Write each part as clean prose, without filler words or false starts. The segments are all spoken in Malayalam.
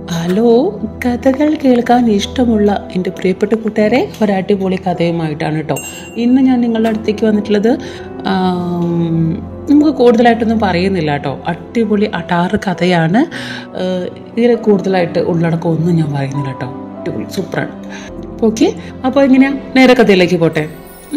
ഹലോ, കഥകൾ കേൾക്കാൻ ഇഷ്ടമുള്ള എൻ്റെ പ്രിയപ്പെട്ട കൂട്ടുകാരെ, ഒരടിപൊളി കഥയുമായിട്ടാണ് കേട്ടോ ഇന്ന് ഞാൻ നിങ്ങളുടെ അടുത്തേക്ക് വന്നിട്ടുള്ളത്. നമുക്ക് കൂടുതലായിട്ടൊന്നും പറയുന്നില്ല കേട്ടോ, അടിപൊളി അടാറ് കഥയാണ്. ഇതിൽ കൂടുതലായിട്ട് ഉള്ളടക്കമൊന്നും ഞാൻ പറയുന്നില്ല കേട്ടോ, അടിപൊളി സൂപ്പറാണ്. ഓക്കെ, അപ്പോൾ എങ്ങനെയാ നേരെ കഥയിലേക്ക് പോട്ടെ.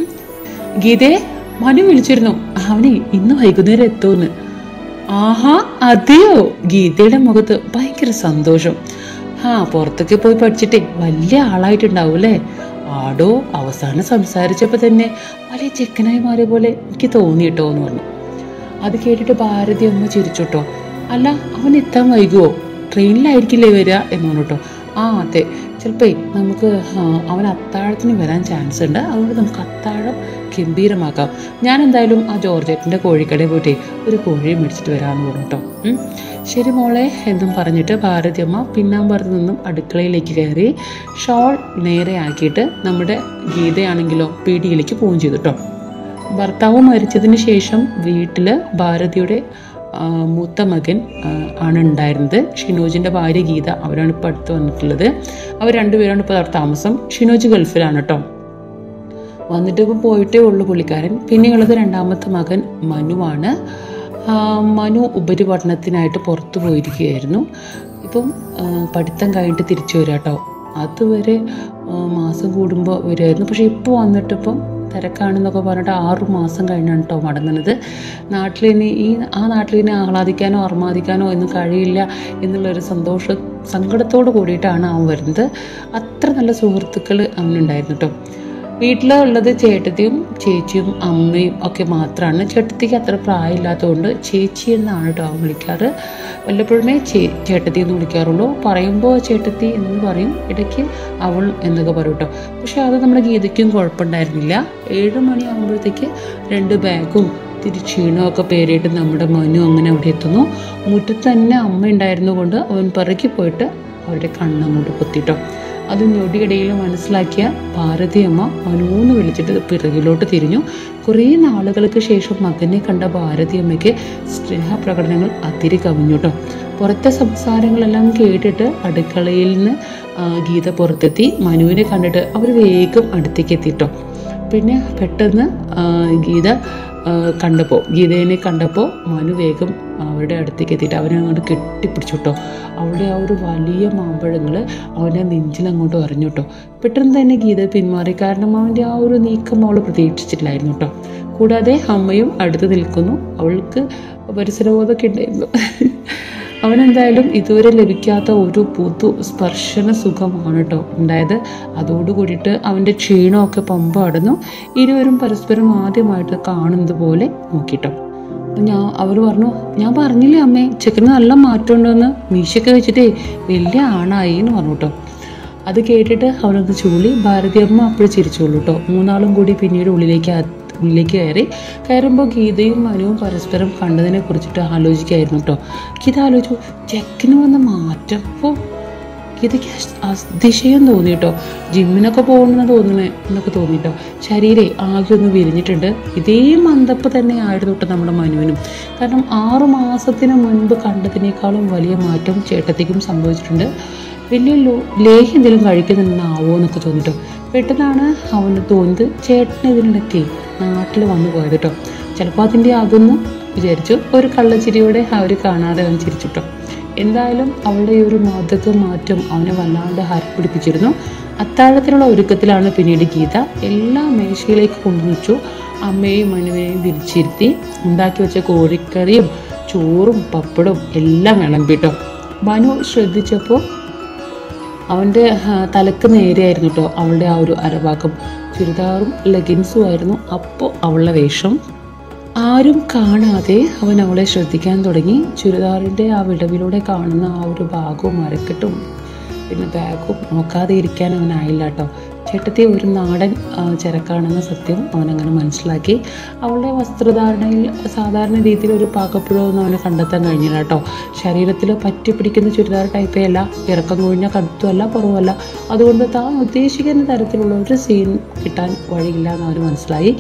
ഗീതയെ മനു വിളിച്ചിരുന്നു, അവനെ ഇന്ന് വൈകുന്നേരം എത്തുമെന്ന്. ആഹാ, അതെയോ? ഗീതയുടെ മുഖത്ത് ഭയങ്കര സന്തോഷം. പുറത്തൊക്കെ പോയി പഠിച്ചിട്ടേ വലിയ ആളായിട്ടുണ്ടാവും അല്ലേ? ആടോ, അവസാനം സംസാരിച്ചപ്പോൾ തന്നെ വലിയ ചെക്കനായി മാറിയ പോലെ എനിക്ക് തോന്നിയിട്ടോ എന്ന് പറഞ്ഞു. അത് കേട്ടിട്ട് ഭാരതി അമ്മ ചിരിച്ചുട്ടോ. അല്ല, അവൻ എത്താൻ വൈകുമോ? ട്രെയിനിലായിരിക്കില്ലേ വരിക എന്ന് പറഞ്ഞിട്ടോ. അതെ, ചിലപ്പോൾ നമുക്ക് അവൻ അത്താഴത്തിന് വരാൻ ചാൻസ് ഉണ്ട്, അതുകൊണ്ട് നമുക്ക് അത്താഴം ഗംഭീരമാക്കാം. ഞാൻ എന്തായാലും ആ ജോർജറ്റിൻ്റെ കോഴിക്കടയിൽ പോയിട്ട് ഒരു കോഴി മേടിച്ചിട്ട് വരാമെന്ന് പറഞ്ഞിട്ടോ. ശരി മോളെ എന്നും പറഞ്ഞിട്ട് ഭാരതി അമ്മ പിന്നാമ്പുറത്ത് നിന്നും അടുക്കളയിലേക്ക് കയറി ഷോൾ നേരെ ആക്കിയിട്ട് നമ്മുടെ ഗീതയാണെങ്കിലോ പീടികയിലേക്ക് പോവുകയും ചെയ്തു കേട്ടോ. ഭർത്താവ് മരിച്ചതിന് ശേഷം വീട്ടിൽ ഭാരതിയുടെ മൂത്ത മകൻ ആണ് ഉണ്ടായിരുന്നത്. ഷിനോജിൻ്റെ ഭാര്യ ഗീത, അവരാണ് ഇപ്പോൾ അടുത്ത് വന്നിട്ടുള്ളത്. അവർ രണ്ടുപേരാണ് ഇപ്പോൾ അവിടെ താമസം. ഷിനോജ് ഗൾഫിലാണ് കേട്ടോ. വന്നിട്ട് ഇപ്പോൾ പോയിട്ടേ ഉള്ളൂ പുള്ളിക്കാരൻ. പിന്നെയുള്ളത് രണ്ടാമത്തെ മകൻ മനുവാണ്. മനു ഉപരിപഠനത്തിനായിട്ട് പുറത്തു പോയിരിക്കുകയായിരുന്നു. ഇപ്പം പഠിത്തം കഴിഞ്ഞിട്ട് തിരിച്ചു വരിക കേട്ടോ. അതുവരെ മാസം കൂടുമ്പോൾ വരുമായിരുന്നു. പക്ഷേ ഇപ്പോൾ വന്നിട്ടിപ്പം തിരക്കാണെന്നൊക്കെ പറഞ്ഞിട്ട് 6 മാസം കഴിഞ്ഞാണ് കേട്ടോ മടങ്ങുന്നത്. ആ നാട്ടിലിനി ആഹ്ലാദിക്കാനോ അർമാദിക്കാനോ ഒന്നും കഴിയില്ല എന്നുള്ളൊരു സങ്കടത്തോട് കൂടിയിട്ടാണ് അവൻ വരുന്നത്. അത്ര നല്ല സുഹൃത്തുക്കൾ അവനുണ്ടായിരുന്നു കേട്ടോ. വീട്ടിലുള്ളത് ചേട്ടത്തിയും ചേച്ചിയും അമ്മയും ഒക്കെ മാത്രമാണ്. ചേട്ടത്തിക്ക് അത്ര പ്രായമില്ലാത്തതുകൊണ്ട് ചേച്ചി എന്നാണ് കേട്ടോ അവൻ വിളിക്കാറ്. വല്ലപ്പോഴുമേ ചേട്ടത്തി എന്ന് വിളിക്കാറുള്ളൂ. പറയുമ്പോൾ ചേട്ടത്തി എന്ന് പറയും, ഇടയ്ക്ക് അവൾ എന്നൊക്കെ പറയും കേട്ടോ. പക്ഷെ അത് നമ്മുടെ ഗീതയ്ക്കും കുഴപ്പമുണ്ടായിരുന്നില്ല. 7 മണിയാകുമ്പോഴത്തേക്ക് 2 ബാഗും ക്ഷീണമൊക്കെ പേരിട്ട് നമ്മുടെ മനു അങ്ങനെ അവിടെ എത്തുന്നു. മുറ്റത്ത് തന്നെ അമ്മ ഉണ്ടായിരുന്നു കൊണ്ട് അവൻ പിറകി പോയിട്ട് അവരുടെ കണ്ണങ്ങോട്ട് പൊത്തിട്ടോ. അത് ഞൊടിയിടയിൽ മനസ്സിലാക്കിയ ഭാരതി അമ്മ മനൂന്ന് വിളിച്ചിട്ട് പിറകിലോട്ട് തിരിഞ്ഞു. കുറേ നാളുകൾക്ക് ശേഷം മകനെ കണ്ട ഭാരതി അമ്മയ്ക്ക് സ്നേഹപ്രകടനങ്ങൾ അതിരി കവിഞ്ഞു കേട്ടോ. പുറത്തെ സംസാരങ്ങളെല്ലാം കേട്ടിട്ട് അടുക്കളയിൽ നിന്ന് ഗീത പുറത്തെത്തി. മനുവിനെ കണ്ടിട്ട് അവർ വേഗം അടുത്തേക്ക് എത്തിട്ടോ. പിന്നെ പെട്ടെന്ന് ഗീതേനെ കണ്ടപ്പോൾ മനു വേഗം അവരുടെ അടുത്തേക്ക് എത്തിയിട്ട് അവനെ അങ്ങോട്ട് കെട്ടിപ്പിടിച്ചു കേട്ടോ. അവളുടെ ആ ഒരു വലിയ മാമ്പഴങ്ങൾ അവൻ്റെ നെഞ്ചിലങ്ങോട്ട് എറിഞ്ഞു കേട്ടോ. പെട്ടെന്ന് തന്നെ ഗീത പിന്മാറി, കാരണം അവൻ്റെ ആ ഒരു നീക്കം അവൾ പ്രതീക്ഷിച്ചിട്ടില്ലായിരുന്നു കേട്ടോ. കൂടാതെ അമ്മയും അടുത്ത് നിൽക്കുന്നു. അവൾക്ക് പരിസരബോധമൊക്കെ ഉണ്ടായിരുന്നു. അവനെന്തായാലും ഇതുവരെ ലഭിക്കാത്ത ഒരു പുതു സ്പർശന സുഖമാണ് കേട്ടോ ഉണ്ടായത്. അതോടുകൂടിയിട്ട് അവൻ്റെ ക്ഷീണമൊക്കെ പമ്പ അടന്നു. ഇരുവരും പരസ്പരം ആദ്യമായിട്ട് കാണുന്നത് പോലെ നോക്കിട്ടോ. അവർ പറഞ്ഞു, ഞാൻ പറഞ്ഞില്ലേ അമ്മേ, ചെക്കന് നല്ല മാറ്റം ഉണ്ടെന്ന്, മീശയൊക്കെ വെച്ചിട്ടേ വലിയ ആണായി എന്ന് പറഞ്ഞു കേട്ടോ. അത് കേട്ടിട്ട് അവനൊന്ന് ചൂളി. ഭാരതി അമ്മ അപ്പോഴും ചിരിച്ചോളൂ കേട്ടോ. 3 കൂടി പിന്നീട് ഉള്ളിലേക്ക് കയറുമ്പോൾ ഗീതയും മനുവും പരസ്പരം കണ്ടതിനെ കുറിച്ചിട്ട് ആലോചിക്കായിരുന്നു കേട്ടോ. ഗീത ആലോചിച്ചു, ചെക്കന് വന്ന മാറ്റം. അപ്പോൾ ഗീതയ്ക്ക് അതിശയം തോന്നി കേട്ടോ. ജിമ്മിനൊക്കെ പോകണമെന്ന് തോന്നുന്നേ എന്നൊക്കെ തോന്നിട്ടോ. ശരീരം ആകെ ഒന്ന് വിരിഞ്ഞിട്ടുണ്ട്. ഇതേ മന്ദപ്പ് തന്നെ ആയിരുന്നു കേട്ടോ നമ്മുടെ മനുവിനും. കാരണം 6 മാസത്തിന് മുൻപ് കണ്ടതിനേക്കാളും വലിയ മാറ്റം ചേട്ടത്തിക്കും സംഭവിച്ചിട്ടുണ്ട്. വലിയ ലേഹ്യം എന്തെങ്കിലും കഴിക്കുന്നുണ്ടാവോ എന്നൊക്കെ തോന്നിട്ടോ. പെട്ടെന്നാണ് അവന് തോന്നിയത് ചേട്ടന് ഇതിനിടയ്ക്ക് നാട്ടിൽ വന്നു പോയത് കേട്ടോ. ചിലപ്പോൾ അതിൻ്റെ അതൊന്ന് വിചാരിച്ചു. ഒരു കള്ളച്ചിരിയോടെ അവർ കാണാതെ അവൻ ചിരിച്ചിട്ടോ. എന്തായാലും അവളുടെ ഈ ഒരു മാറ്റം അവനെ വല്ലാണ്ട് ഹരപ്പിടിപ്പിച്ചിരുന്നു. അത്താഴത്തിനുള്ള ഒരുക്കത്തിലാണ് പിന്നീട് ഗീത. എല്ലാം മേശയിലേക്ക് കൊണ്ടുവച്ചു. അമ്മയെയും മനുവിനെയും വിരിച്ചിരുത്തി ഉണ്ടാക്കി വെച്ച കോഴിക്കറിയും ചോറും പപ്പടവും എല്ലാം വിളമ്പിട്ടോ. മനു ശ്രദ്ധിച്ചപ്പോൾ അവൻ്റെ തലക്ക് നേരെയായിരുന്നു കേട്ടോ അവളുടെ ആ ഒരു അരഭാഗം. ചുരിദാറും ലെഗിൻസും ആയിരുന്നു അപ്പോൾ അവളുടെ വേഷം. ആരും കാണാതെ അവൻ അവളെ ശ്രദ്ധിക്കാൻ തുടങ്ങി. ചുരിദാറിൻ്റെ ആ വിടവിലൂടെ കാണുന്ന ആ ഒരു ഭാഗവും അരക്കെട്ടും പിന്നെ ബാഗും നോക്കാതെ ഇരിക്കാൻ അവനായില്ല കേട്ടോ. ചേട്ടത്തി ഒരു നാടൻ ചരക്കാണെന്ന സത്യം അവനങ്ങനെ മനസ്സിലാക്കി. അവളുടെ വസ്ത്രധാരണയിൽ സാധാരണ രീതിയിൽ ഒരു പാകപ്പിഴവൊന്നും അവന് കണ്ടെത്താൻ കഴിഞ്ഞില്ല കേട്ടോ. ശരീരത്തിൽ പറ്റി പിടിക്കുന്ന ചുരിദാർ ടൈപ്പേ അല്ല, ഇറക്കം കൊഴിഞ്ഞ കടുത്തുമല്ല പുറവല്ല. അതുകൊണ്ട് താൻ ഉദ്ദേശിക്കുന്ന തരത്തിലുള്ള ഒരു സീൻ കിട്ടാൻ വഴിയില്ല എന്ന് അവന് മനസ്സിലായി.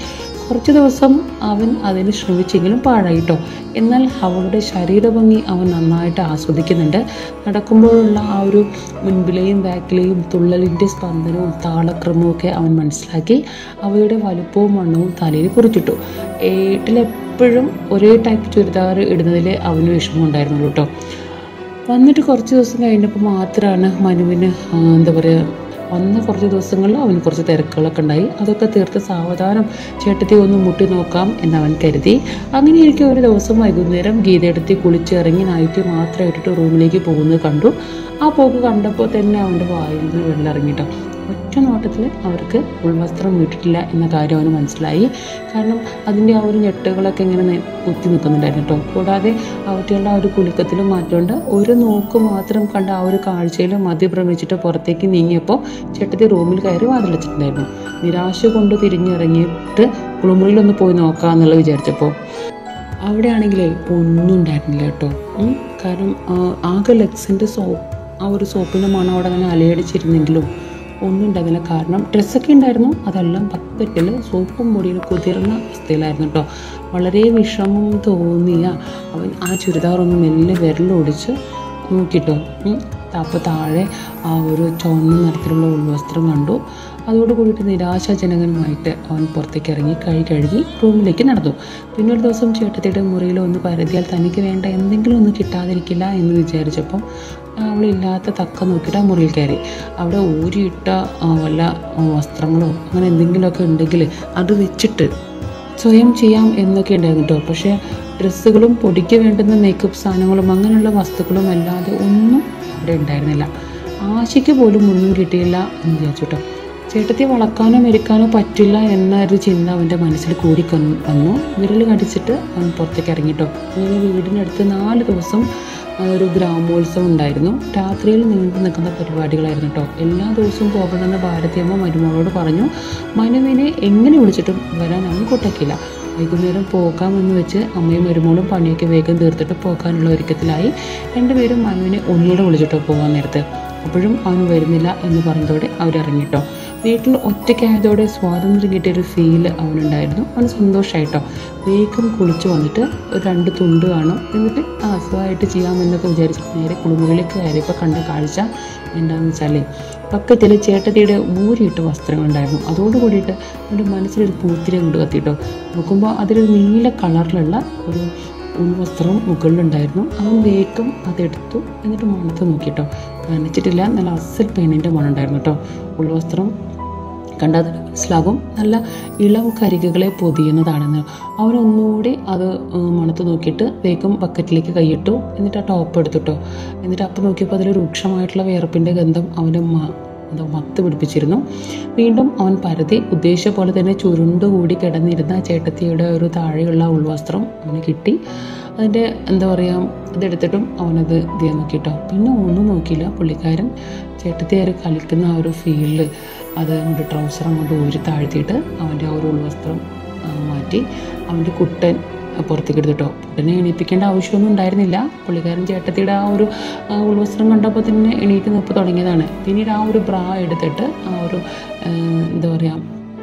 കുറച്ച് ദിവസം അവൻ അതിന് ശ്രമിച്ചെങ്കിലും പാഴായിട്ടോ. എന്നാൽ അവളുടെ ശരീരഭംഗി അവൻ നന്നായിട്ട് ആസ്വദിക്കുന്നുണ്ട്. നടക്കുമ്പോഴുള്ള ആ ഒരു മുൻപിലെയും ബാക്കിലെയും തുള്ളലിൻ്റെ സ്പന്ദനവും താളക്രമവും ഒക്കെ അവൻ മനസ്സിലാക്കി. അവയുടെ വലുപ്പവും വണ്ണവും തലയിൽ കുറിച്ചിട്ടു. വീട്ടിലെപ്പോഴും ഒരേ ടൈപ്പ് ചുരിദാർ ഇടുന്നതിൽ അവന് വിഷമം ഉണ്ടായിരുന്നുള്ളൂ കേട്ടോ. വന്നിട്ട് കുറച്ച് ദിവസം കഴിഞ്ഞപ്പോൾ മാത്രമാണ് മനുവിന് എന്താ പറയുക, വന്ന കുറച്ച് ദിവസങ്ങളിൽ അവന് കുറച്ച് തിരക്കുകളൊക്കെ ഉണ്ടായി. അതൊക്കെ തീർത്ത് സാവധാനം ചേട്ടത്തി ഒന്ന് മുട്ടി നോക്കാം എന്നവൻ കരുതി. അങ്ങനെ എനിക്ക് ഒരു ദിവസം വൈകുന്നേരം ഗീതയെടുത്ത് കുളിച്ചിറങ്ങി നൈറ്റ് മാത്രം ഇട്ടിട്ട് റൂമിലേക്ക് പോകുന്നത് കണ്ടു. ആ പോക്ക് കണ്ടപ്പോൾ തന്നെ അവൻ്റെ വായിൽ നിന്ന് വെള്ളം ഇറങ്ങിട്ടോ. ഒറ്റ നോട്ടത്തിൽ അവർക്ക് ഉൾവസ്ത്രം ഇട്ടിട്ടില്ല എന്ന കാര്യം അവന് മനസ്സിലായി. കാരണം അതിൻ്റെ ആ ഒരു ഞെട്ടുകളൊക്കെ ഇങ്ങനെ കുത്തി നിൽക്കുന്നുണ്ടായിരുന്നു കേട്ടോ. കൂടാതെ അവറ്റുള്ള ആ ഒരു കുലുക്കത്തിലും മാറ്റമുണ്ട്. ഒരു നോക്ക് മാത്രം കണ്ട ആ ഒരു കാഴ്ചയിൽ മദ്യഭ്രമിച്ചിട്ട് പുറത്തേക്ക് നീങ്ങിയപ്പോൾ ചേട്ടത്തി റൂമിൽ കയറി വാതിലച്ചിട്ടുണ്ടായിരുന്നു. നിരാശ കൊണ്ട് തിരിഞ്ഞിറങ്ങിയിട്ട് കുളിമുറിയിലൊന്ന് പോയി നോക്കാമെന്നുള്ള വിചാരിച്ചപ്പോൾ അവിടെയാണെങ്കിലേ ഒന്നും ഉണ്ടായിരുന്നില്ല കേട്ടോ. കാരണം ആകെ ലെക്സിൻ്റെ ആ ഒരു സോപ്പിൻ്റെ മണം അവിടെ അങ്ങനെ അലയടിച്ചിരുന്നെങ്കിലും ഒന്നും ഉണ്ടായിരുന്നില്ല. കാരണം ഡ്രസ്സൊക്കെ ഉണ്ടായിരുന്നു, അതെല്ലാം ബക്കറ്റിൽ സോപ്പും പൊടിയിൽ കുതിർന്ന അവസ്ഥയിലായിരുന്നു കേട്ടോ. വളരെ വിഷമം തോന്നിയ അവൻ ആ ചുരിദാറൊന്ന് മെല്ലെ വിരലൊടിച്ച് നോക്കിട്ടോ. അപ്പോൾ താഴെ ആ ഒരു ചുവന്ന നിറത്തിലുള്ള ഉൾവസ്ത്രം കണ്ടു. അതോടുകൂടിയിട്ട് നിരാശാജനകമായിട്ട് അവൻ പുറത്തേക്ക് ഇറങ്ങി കഴുകി റൂമിലേക്ക് നടന്നു. പിന്നെ ഒരു ദിവസം ചേട്ടത്തിയുടെ മുറിയിൽ ഒന്ന് പരതിയാൽ തനിക്ക് വേണ്ട എന്തെങ്കിലും ഒന്നും കിട്ടാതിരിക്കില്ല എന്ന് വിചാരിച്ചപ്പം അവളില്ലാത്ത തക്ക നോക്കിയിട്ട് ആ മുറിയിൽ കയറി. അവിടെ ഊരിയിട്ട വല്ല വസ്ത്രങ്ങളോ അങ്ങനെ എന്തെങ്കിലുമൊക്കെ ഉണ്ടെങ്കിൽ അത് വെച്ചിട്ട് സ്വയം ചെയ്യാം എന്നൊക്കെ ഉണ്ടായിരുന്നു കേട്ടോ. പക്ഷേ ഡ്രസ്സുകളും പൊടിക്ക് വേണ്ടുന്ന മേക്കപ്പ് സാധനങ്ങളും അങ്ങനെയുള്ള വസ്തുക്കളും അല്ലാതെ ഒന്നും അവിടെ ഉണ്ടായിരുന്നില്ല. ആശയ്ക്ക് പോലും ഒന്നും കിട്ടിയില്ല എന്ന് വിചാരിച്ചു കേട്ടോ. ചേട്ടത്തി വളക്കാനോ മെരുക്കാനോ പറ്റില്ല എന്നൊരു ചിന്ത അവൻ്റെ മനസ്സിൽ കൂടി വന്നു. വിരൽ കടിച്ചിട്ട് അവൻ പുറത്തേക്ക് ഇറങ്ങിട്ടോ. അങ്ങനെ വീടിനടുത്ത് 4 ദിവസം ഒരു ഗ്രാമോത്സവം ഉണ്ടായിരുന്നു. രാത്രിയിൽ നീണ്ടു നിൽക്കുന്ന പരിപാടികളായിരുന്നു കേട്ടോ. എല്ലാ ദിവസവും പോകണമെന്ന് ഭാരതിയമ്മ മരുമകളോട് പറഞ്ഞു. മനുവിനെ എങ്ങനെ വിളിച്ചിട്ടും വരാൻ അവൻ കൂട്ടാക്കിയില്ല. വൈകുന്നേരം പോകാമെന്ന് വെച്ച് അമ്മയും മരുമോളും പണിയൊക്കെ വേഗം തീർത്തിട്ട് പോകാനുള്ള ഒരുക്കത്തിലായി. രണ്ടുപേരും മനുവിനെ ഒന്നുകൂടെ വിളിച്ചിട്ടോ പോകാൻ നേരത്ത്. അപ്പോഴും അവൻ വരുന്നില്ല എന്ന് പറഞ്ഞതോടെ അവരിറങ്ങിട്ടോ. വീട്ടിൽ ഒറ്റയ്ക്കായതോടെ സ്വാതന്ത്ര്യം കിട്ടിയൊരു ഫീല് അവനുണ്ടായിരുന്നു. അവന് സന്തോഷമായിട്ടോ. വേഗം കുളിച്ച് വന്നിട്ട് 2 തുണ്ട് കാണും, എന്നിട്ട് സുഖമായിട്ട് ചെയ്യാമെന്നൊക്കെ വിചാരിച്ചിട്ട് നേരെ കുളിമുറിയിലേക്ക് കയറിയപ്പോൾ കണ്ട കാഴ്ച എന്താണെന്ന് വെച്ചാൽ പക്കത്തിൽ ചേട്ടത്തിയുടെ ഊരിയിട്ട വസ്ത്രങ്ങളുണ്ടായിരുന്നു. അതോടുകൂടിയിട്ട് അവൻ്റെ മനസ്സിലൊരു പൂത്തിരി കൊണ്ട് കത്തിട്ടോ. നോക്കുമ്പോൾ അതിലൊരു നീല കളറിലുള്ള ഒരു ഉൾവസ്ത്രം മുകളിലുണ്ടായിരുന്നു. അവൻ വേഗം അതെടുത്തു, എന്നിട്ട് മണത്ത് നോക്കിട്ടോ. നനച്ചിട്ടില്ല, നല്ല അസൽ പെണ്ണിൻ്റെ മണം ഉണ്ടായിരുന്നു കേട്ടോ. ഉൾവസ്ത്രം കണ്ടാൽ മനസ്സിലാകും നല്ല ഇളം കരികുകളെ പൊതിയുന്നതാണെന്ന്. അവനൊന്നുകൂടി അത് മണത്ത് നോക്കിയിട്ട് വേഗം ബക്കറ്റിലേക്ക് കൈയിട്ടു. എന്നിട്ട് ആ ടോപ്പ് എടുത്തിട്ടോ. എന്നിട്ട് അപ്പം നോക്കിയപ്പോൾ അതിൽ രൂക്ഷമായിട്ടുള്ള വിയർപ്പിൻ്റെ ഗന്ധം അവൻ്റെ മത്ത് പിടിപ്പിച്ചിരുന്നു. വീണ്ടും അവൻ പരതി ഉദ്ദേശിച്ച പോലെ തന്നെ ചുരുണ്ടുകൂടി കിടന്നിരുന്ന ചേട്ടത്തിയുടെ ഒരു താഴെയുള്ള ഉൾവസ്ത്രം അവന് കിട്ടി. അതിൻ്റെ എന്താ പറയുക, ഇതെടുത്തിട്ടും അവനത് ഇതേ നോക്കിയിട്ടോ. പിന്നെ ഒന്നും നോക്കിയില്ല. പുള്ളിക്കാരൻ ചേട്ടത്തിയാർ കളിക്കുന്ന ആ ഒരു ഫീൽഡ് അത് അങ്ങോട്ട് ട്രൗസർ അങ്ങോട്ട് ഊരി താഴ്ത്തിയിട്ട് അവൻ്റെ ആ ഒരു ഉൾവസ്ത്രം മാറ്റി അവൻ്റെ കുട്ടൻ പുറത്തേക്ക് എടുത്തിട്ടോ. കുട്ടനെ എണീപ്പിക്കേണ്ട ആവശ്യമൊന്നും ഉണ്ടായിരുന്നില്ല. പുള്ളിക്കാരൻ ചേട്ടത്തിയുടെ ആ ഒരു ഉൾവസ്ത്രം കണ്ടപ്പോൾ തന്നെ എണീറ്റ് നിൽപ്പ് തുടങ്ങിയതാണ്. പിന്നീട് ആ ഒരു ബ്രാ എടുത്തിട്ട് ആ ഒരു എന്താ പറയുക,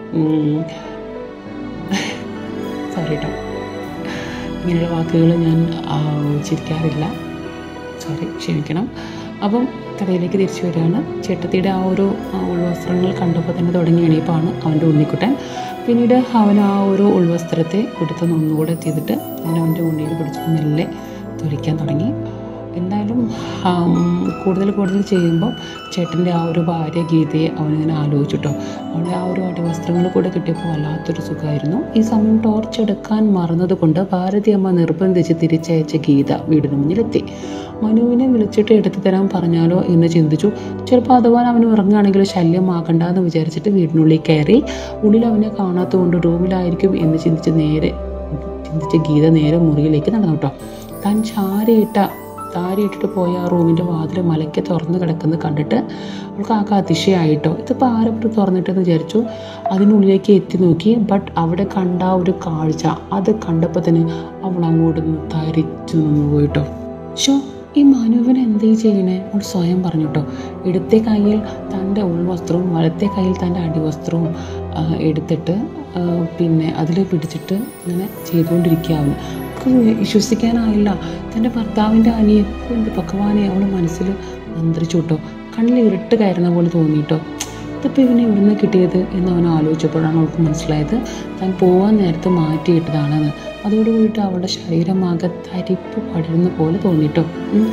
സോറി കേട്ടോ, ഇങ്ങനെയുള്ള വാക്കുകൾ ഞാൻ ചിരിക്കാറില്ല, സോറി, ക്ഷമിക്കണം. അപ്പം കഥയിലേക്ക് തിരിച്ചു വരികയാണ്. ചേട്ടത്തിയുടെ ആ ഒരു ഉൾവസ്ത്രങ്ങൾ കണ്ടപ്പോൾ തന്നെ തുടങ്ങി എണീപ്പാണ് അവൻ്റെ ഉണ്ണിക്കുട്ടൻ. പിന്നീട് അവൻ ആ ഒരു ഉൾവസ്ത്രത്തെ കൊടുത്തൊന്ന് ഒന്നുകൂടെ ചെയ്തിട്ട് അവൻ്റെ ഉണ്ണിയിൽ പിടിച്ചിട്ട് മെല്ലെ തൊലിക്കാൻ തുടങ്ങി. എന്തായാലും കൂടുതൽ ചെയ്യുമ്പോൾ ചേട്ടൻ്റെ ആ ഒരു ഭാര്യ ഗീതയെ അവനിങ്ങനെ ആലോചിച്ചിട്ടോ. അവളെ ആ ഒരു അടിവസ്ത്രങ്ങൾ കൂടെ കിട്ടിയപ്പോൾ വല്ലാത്തൊരു സുഖമായിരുന്നു. ഈ സമയം ടോർച്ച് എടുക്കാൻ മറന്നത് കൊണ്ട് ഭാരതിയമ്മ നിർബന്ധിച്ച് തിരിച്ചയച്ച ഗീത വീടിന് മുന്നിലെത്തി. മനുവിനെ വിളിച്ചിട്ട് എടുത്തു തരാൻ പറഞ്ഞാലോ എന്ന് ചിന്തിച്ചു. ചിലപ്പോൾ അഥവാ അവന് ഉറങ്ങുകയാണെങ്കിൽ ശല്യമാകണ്ട എന്ന് വിചാരിച്ചിട്ട് വീടിനുള്ളിൽ കയറി. ഉള്ളിൽ അവനെ കാണാത്തതുകൊണ്ട് റൂമിലായിരിക്കും എന്ന് ചിന്തിച്ച് ഗീത നേരെ മുറിയിലേക്ക് നടന്നു കേട്ടോ. താൻ താരിയിട്ടിട്ട് പോയ ആ റൂമിൻ്റെ വാതിൽ മലയ്ക്ക് തുറന്ന് കിടക്കുന്നത് കണ്ടിട്ട് അവൾക്ക് ആകെ അതിശയായിട്ടോ. ഇതിപ്പോൾ ആരെപ്പോഴും തുറന്നിട്ടെന്ന് വിചാരിച്ചു. അതിനുള്ളിലേക്ക് എത്തി നോക്കി. ബട്ട് അവിടെ കണ്ട ഒരു കാഴ്ച അത് കണ്ടപ്പോൾ തന്നെ അവൾ അങ്ങോട്ട് തരിച്ചു നിന്ന് പോയിട്ടോ. ഈ മനുവിന് എന്തേ ചെയ്യണേ അവൾ സ്വയം പറഞ്ഞു കേട്ടോ. ഇടത്തെ കയ്യിൽ തൻ്റെ ഉൾവസ്ത്രവും വലത്തെ കയ്യിൽ തൻ്റെ അടിവസ്ത്രവും എടുത്തിട്ട് പിന്നെ അതിൽ പിടിച്ചിട്ട് ഇങ്ങനെ ചെയ്തുകൊണ്ടിരിക്കുകയാവുന്നു. വിശ്വസിക്കാനായില്ല. തൻ്റെ ഭർത്താവിൻ്റെ അനിയൻ, എൻ്റെ ഭഗവാനെ അവൾ മനസ്സിൽ മന്ത്രിച്ചു കേട്ടോ. കണ്ണിൽ ഇരുട്ട് കയറുന്ന പോലെ തോന്നിയിട്ടോ. ഇതിപ്പോൾ ഇവനെ ഇവിടുന്ന് കിട്ടിയത് എന്ന് അവൻ ആലോചിച്ചപ്പോഴാണ് അവൾക്ക് മനസ്സിലായത് താൻ പോകാൻ നേരത്തെ മാറ്റിയിട്ടതാണെന്ന്. അതോടുകൂടിയിട്ട് അവളുടെ ശരീരമാകെ തരിപ്പ് പടരുന്ന പോലെ തോന്നിയിട്ടോ.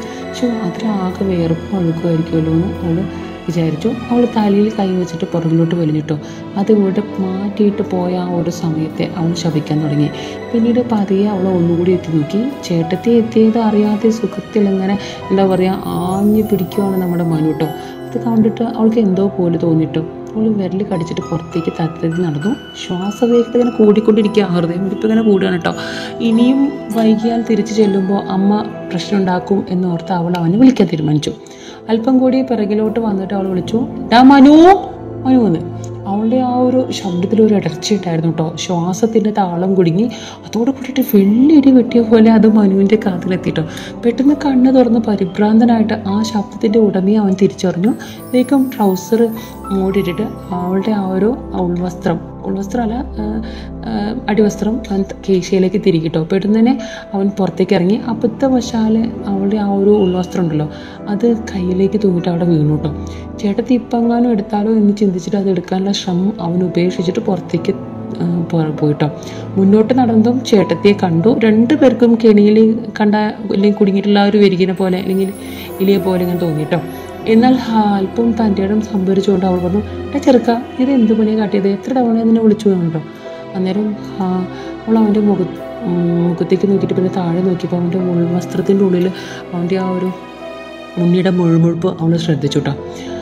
അതിലാകെ വേർപ്പും അഴുക്കുമായിരിക്കുമല്ലോ എന്ന് അവൾ വിചാരിച്ചു. അവൾ തലയിൽ കൈ വെച്ചിട്ട് പുറകിലോട്ട് വലിഞ്ഞിട്ടോ. അതുകൊണ്ട് മാറ്റിയിട്ട് പോയ ആ ഒരു സമയത്തെ അവൾ ശപിക്കാൻ തുടങ്ങി. പിന്നീട് പതിയെ അവൾ ഒന്നുകൂടി എത്തി നോക്കി. ചേട്ടത്തി എത്തിയത് അറിയാതെ സുഖത്തിൽ ഇങ്ങനെ എന്താ പറയുക ആഞ്ഞു പിടിക്കുവാണ് നമ്മുടെ മനു കേട്ടോ. അത് കണ്ടിട്ട് അവൾക്ക് എന്തോ പോലെ തോന്നിട്ടോ. അവൾ വിരൽ കടിച്ചിട്ട് പുറത്തേക്ക് തത്തത്തിൽ നടന്നു. ശ്വാസവേഗത ഇങ്ങനെ കൂടിക്കൊണ്ടിരിക്കുക, ഹൃദയം ഇപ്പം ഇങ്ങനെ കൂടുകയാണ് കേട്ടോ. ഇനിയും വൈകിയാൽ തിരിച്ചു ചെല്ലുമ്പോൾ അമ്മ പ്രശ്നം ഉണ്ടാക്കും എന്നോർത്ത് അവൾ അവനെ വിളിക്കാൻ തീരുമാനിച്ചു. അല്പം കൂടി പിറകിലോട്ട് വന്നിട്ട് അവൾ വിളിച്ചു, ഡാ മനു മനു എന്ന്. അവളുടെ ആ ഒരു ശബ്ദത്തിലൊരു ഇടർച്ചയുണ്ടായിരുന്നു കേട്ടോ. ശ്വാസത്തിൻ്റെ താളം കുടുങ്ങി. അതോട് കൂടിയിട്ട് വെള്ളിയിടി വെട്ടിയ പോലെ അത് മനുവിൻ്റെ കാതിലെത്തിട്ടോ. പെട്ടെന്ന് കണ്ണ് തുറന്ന് പരിഭ്രാന്തനായിട്ട് ആ ശബ്ദത്തിൻ്റെ ഉടമയെ അവൻ തിരിച്ചറിഞ്ഞു. വേഗം ട്രൗസർ മൂടിയിട്ടിട്ട് അവളുടെ ആ ഒരു ഉൾവസ്ത്രമല്ല അടിവസ്ത്രം അവൻ കേശയിലേക്ക് തിരികിട്ടോ. പെട്ടെന്ന് തന്നെ അവൻ പുറത്തേക്ക് ഇറങ്ങി. അബദ്ധവശാൽ അവളുടെ ആ ഒരു ഉൾവസ്ത്രം ഉണ്ടല്ലോ അത് കയ്യിലേക്ക് തൂങ്ങിയിട്ട് അവിടെ വീണു കേട്ടോ. ചേട്ടത്തി ഇപ്പം എങ്ങാനും എടുത്താലോ എന്ന് ചിന്തിച്ചിട്ട് അത് എടുക്കാനുള്ള ശ്രമം അവൻ ഉപേക്ഷിച്ചിട്ട് പുറത്തേക്ക് പോയിട്ടോ. മുന്നോട്ട് നടന്നതും ചേട്ടത്തിയെ കണ്ടു. രണ്ടുപേർക്കും കെണിയിൽ കണ്ട അല്ലെങ്കിൽ കുടുങ്ങിയിട്ടുള്ള ഒരു വെരികിനെ പോലെ അല്ലെങ്കിൽ ഇലിയെ പോലെ ഇങ്ങനെ തോന്നിട്ടോ. എന്നാൽ അല്പം തൻ്റെ ഇടം സംഭരിച്ചുകൊണ്ട് അവൾ പറഞ്ഞു, ചെറുക്ക ഇത് എന്ത് പണിയാണ് കാട്ടിയത്, എത്ര തവണ നിന്നെ വിളിച്ചു കേട്ടോ. അന്നേരം അവൾ അവൻ്റെ മുഖത്തേക്ക് നോക്കിയിട്ട് പിന്നെ താഴെ നോക്കിയപ്പോൾ അവൻ്റെ ഉൾവസ്ത്രത്തിൻ്റെ ഉള്ളിൽ അവൻ്റെ ആ ഒരു മുന്നിയുടെ മുഴുമുഴുപ്പ് അവൾ ശ്രദ്ധിച്ചു കേട്ടോ.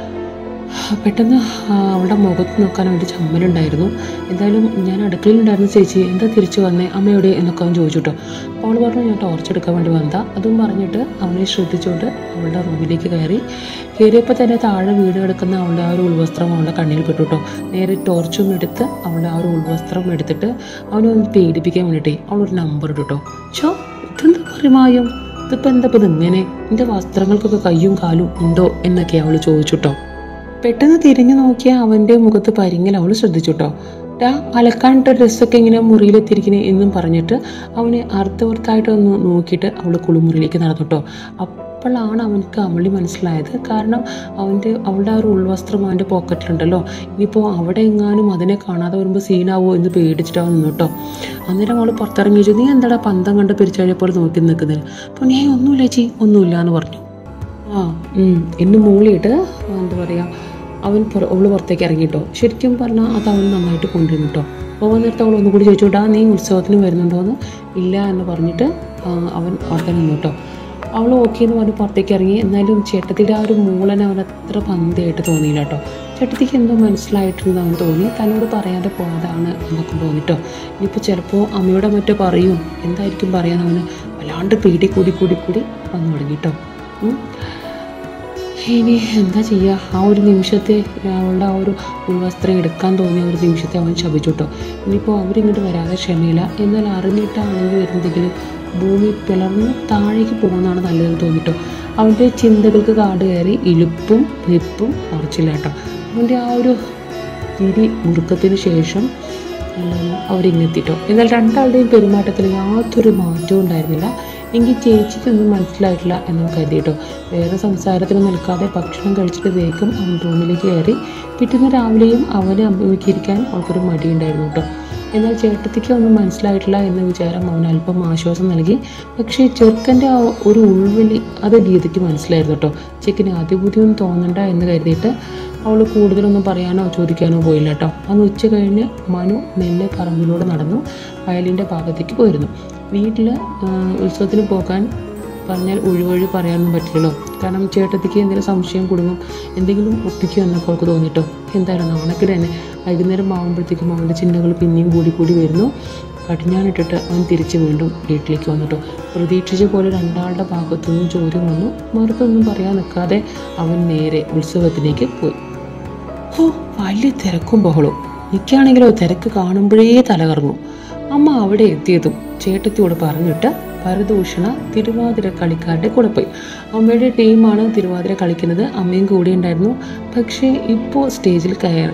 പെട്ടെന്ന് അവളുടെ മുഖത്ത് നോക്കാൻ അവൻ്റെ ചമ്മലുണ്ടായിരുന്നു. എന്തായാലും ഞാൻ അടുക്കളയിലുണ്ടായിരുന്നു ചേച്ചി, എന്താ തിരിച്ചു വന്നേ, അമ്മയോടെ എന്നൊക്കെ അവൻ ചോദിച്ചു കേട്ടോ. അപ്പോൾ അവൾ പറഞ്ഞു, ഞാൻ ടോർച്ച് എടുക്കാൻ വേണ്ടി വന്നതാ. അതും പറഞ്ഞിട്ട് അവനെ ശ്രദ്ധിച്ചുകൊണ്ട് അവളുടെ റൂമിലേക്ക് കയറിയപ്പോൾ തന്നെ താഴെ വീട് കിടക്കുന്ന അവളുടെ ആ ഒരു ഉൾവസ്ത്രം അവളുടെ കണ്ണിൽ പെട്ടു കേട്ടോ. നേരെ ടോർച്ചും എടുത്ത് അവളുടെ ആ ഒരു ഉൾവസ്ത്രം എടുത്തിട്ട് അവനെ ഒന്ന് പേടിപ്പിക്കാൻ വേണ്ടിയിട്ടേ അവളൊരു നമ്പർ ഇട്ടു കേട്ടോ. ഇതെന്താ പറയുമായും, ഇതിപ്പോൾ എന്താ ഇപ്പം ഇതിങ്ങനെ, എൻ്റെ വസ്ത്രങ്ങൾക്കൊക്കെ കയ്യും കാലും ഉണ്ടോ എന്നൊക്കെ അവൾ ചോദിച്ചു കേട്ടോ. പെട്ടെന്ന് തിരിഞ്ഞു നോക്കിയ അവൻ്റെ മുഖത്ത് പരിങ്ങൽ അവൾ ശ്രദ്ധിച്ചു കേട്ടോ. അലക്കാനിട്ട ഡ്രസ്സൊക്കെ ഇങ്ങനെ മുറിയിലെത്തിയിരിക്കുന്നത് എന്നും പറഞ്ഞിട്ട് അവനെ അർത്ഥവർത്ഥായിട്ടൊന്ന് നോക്കിയിട്ട് അവൾ കുളിമുറിയിലേക്ക് നടന്നു കേട്ടോ. അപ്പോഴാണ് അവനക്ക് അവളി മനസ്സിലായത്. കാരണം അവളുടെ ആ ഒരു ഉൾവസ്ത്രം അവൻ്റെ പോക്കറ്റിലുണ്ടല്ലോ. ഇനിയിപ്പോൾ അവിടെ എങ്ങാനും അതിനെ കാണാതെ വരുമ്പോൾ സീനാവോ എന്ന് പേടിച്ചിട്ട് അവൻ നിന്നു കേട്ടോ. അന്നേരം അവൾ പുറത്തിറങ്ങി ചോദിച്ചു, നീ എന്താടാ പന്തം കണ്ട് പിരിച്ചഴിയപ്പോൾ നോക്കി നിൽക്കുന്നത്? അപ്പോൾ നീ ഒന്നുമില്ല ചേച്ചി, ഒന്നുമില്ല എന്ന് പറഞ്ഞു. എന്ന് മൂളിയിട്ട് എന്താ പറയുക അവൾ പുറത്തേക്ക് ഇറങ്ങിട്ടോ. ശരിക്കും പറഞ്ഞാൽ അത് അവൾ നന്നായിട്ട് കൊണ്ടുവന്നു കേട്ടോ. പോകാൻ നേരത്തെ അവൾ ഒന്നുകൂടി ചോദിച്ചോട്ടാ നീ ഉത്സവത്തിന് വരുന്നുണ്ടോയെന്ന്. ഇല്ല എന്ന് പറഞ്ഞിട്ട് അവൻ അവിടെ നിന്നു കേട്ടോ. അവൾ ഓക്കെ എന്ന് പറഞ്ഞ് പുറത്തേക്ക് ഇറങ്ങി. എന്നാലും ചേട്ടത്തിയുടെ ആ ഒരു മൂളനെ അവൻ അത്ര പന്തിയായിട്ട് തോന്നിയില്ല കേട്ടോ. ചേട്ടത്തിക്ക് എന്തോ മനസ്സിലായിട്ടുണ്ടെന്ന് അവൻ തോന്നി. തന്നോട് പറയാതെ പോയതാണ് എന്നൊക്കെ തോന്നിട്ടോ. ഇനിയിപ്പോൾ ചിലപ്പോൾ അമ്മയോടെ മറ്റോ പറയും, എന്തായിരിക്കും പറയാൻ അവന് വല്ലാണ്ട് പേടി കൂടി വന്നു തുടങ്ങി കേട്ടോ. ഇനി എന്താ ചെയ്യുക, ആ ഒരു നിമിഷത്തെ അവളുടെ ആ ഒരു ഉൾവസ്ത്രം എടുക്കാൻ തോന്നിയ ഒരു നിമിഷത്തെ അവൻ ശപിച്ചു കേട്ടോ. ഇനിയിപ്പോൾ അവരിങ്ങോട്ട് വരാതെ ക്ഷമയില്ല, എന്നാൽ അറിഞ്ഞിട്ടാണെങ്കിൽ വരുന്നെങ്കിൽ ഭൂമി പിളർന്ന് താഴേക്ക് പോകുന്നതാണ് നല്ലതെന്ന് തോന്നിട്ടോ. അവൻ്റെ ചിന്തകൾക്ക് കാട് കയറി ഇലുപ്പും വെപ്പും ഉറച്ചില്ല കേട്ടോ. അവൻ്റെ ആ ഒരു മുറുക്കത്തിന് ശേഷം അവരിങ്ങെത്തിട്ടോ. എന്നാൽ രണ്ടാളുടെയും പെരുമാറ്റത്തിൽ യാതൊരു മാറ്റവും ഉണ്ടായിരുന്നില്ല. എങ്കിൽ ചേച്ചിക്കൊന്നും മനസ്സിലായിട്ടില്ല എന്ന് കരുതിയിട്ടോ. വേറെ സംസാരത്തിന് നിൽക്കാതെ ഭക്ഷണം കഴിച്ചിട്ട് വേഗം അവൻ റൂമിലേക്ക് കയറി. പിറ്റേന്ന് രാവിലെയും അവനെ അഭിമുഖീകരിക്കാൻ അവൾക്കൊരു മടിയുണ്ടായിരുന്നു കേട്ടോ. എന്നാൽ ചേട്ടത്തിക്ക് ഒന്നും മനസ്സിലായിട്ടില്ല എന്ന വിചാരം അവൻ അല്പം ആശ്വാസം നൽകി. പക്ഷേ ചെറുക്കൻ്റെ ആ ഒരു ഉൾവിളി അത് ഗീതയ്ക്ക് മനസ്സിലായിരുന്നു കേട്ടോ. ചെക്കിന് അതിബുദ്ധിയൊന്നും തോന്നണ്ട എന്ന് കരുതിയിട്ട് അവൾ കൂടുതലൊന്നും പറയാനോ ചോദിക്കാനോ പോയില്ല കേട്ടോ. അന്ന് ഉച്ച കഴിഞ്ഞ് മനു മെല്ലെ പറമ്പിലൂടെ നടന്നു വയലിൻ്റെ ഭാഗത്തേക്ക് പോയിരുന്നു. വീട്ടിൽ ഉത്സവത്തിന് പോകാൻ പറഞ്ഞാൽ ഒഴിവൊഴി പറയാനൊന്നും പറ്റില്ലല്ലോ. കാരണം ചേട്ടത്തിക്ക് എന്തെങ്കിലും സംശയം കുടുങ്ങും, എന്തെങ്കിലും ഒപ്പിക്കും എന്നൊക്കെ അവൾക്ക് തോന്നിട്ടോ. എന്തായാലും നാണക്കിടെ തന്നെ വൈകുന്നേരം ആകുമ്പോഴത്തേക്കും അവൻ്റെ ചിന്തകൾ പിന്നെയും കൂടി വരുന്നു. കടിഞ്ഞാണിട്ടിട്ട് അവൻ തിരിച്ച് വീണ്ടും വീട്ടിലേക്ക് വന്നിട്ടോ. പ്രതീക്ഷിച്ച പോലെ രണ്ടാളുടെ ഭാഗത്തുനിന്നും ചോദ്യം വന്നു. മറുത്തൊന്നും പറയാൻ നിൽക്കാതെ അവൻ നേരെ ഉത്സവത്തിലേക്ക് പോയി. വലിയ തിരക്കും ബഹളവും. എനിക്കാണെങ്കിലോ തിരക്ക് കാണുമ്പോഴേ തലകറങ്ങും. അമ്മ അവിടെ എത്തിയതും ചേട്ടത്തിയോട് പറഞ്ഞിട്ട് പരദൂഷണ തിരുവാതിര കളിക്കാരുടെ കൂടെ പോയി. അമ്മയുടെ ടീമാണ് തിരുവാതിര കളിക്കുന്നത്. അമ്മയും കൂടെ ഉണ്ടായിരുന്നു. പക്ഷേ ഇപ്പോൾ സ്റ്റേജിൽ